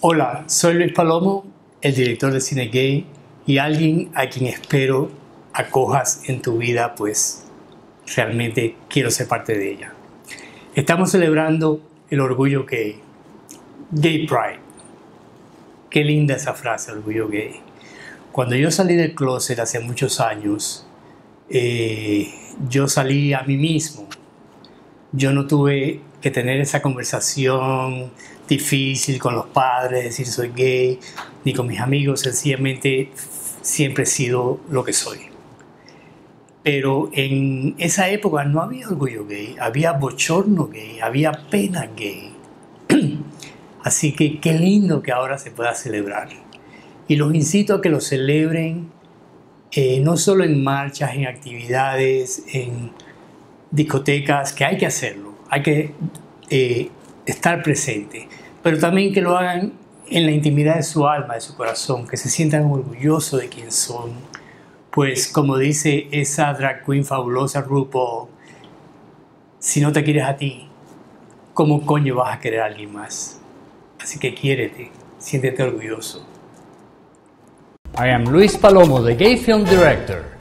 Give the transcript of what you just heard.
Hola, soy Luis Palomo, el director de Cine Gay y alguien a quien espero acojas en tu vida, pues realmente quiero ser parte de ella. Estamos celebrando el orgullo gay, Gay Pride. Qué linda esa frase, orgullo gay. Cuando yo salí del closet hace muchos años, yo salí a mí mismo. Yo no tuve que tener esa conversación difícil con los padres, decir soy gay, ni con mis amigos, sencillamente siempre he sido lo que soy. Pero en esa época no había orgullo gay, había bochorno gay, había pena gay. Así que qué lindo que ahora se pueda celebrar. Y los incito a que lo celebren no solo en marchas, en actividades, en discotecas, que hay que hacerlo, hay que estar presente, pero también que lo hagan en la intimidad de su alma, de su corazón, que se sientan orgullosos de quién son. Pues como dice esa drag queen fabulosa RuPaul, si no te quieres a ti, ¿cómo coño vas a querer a alguien más? Así que quiérete, siéntete orgulloso. I am Luis Palomo, the Gay Film Director.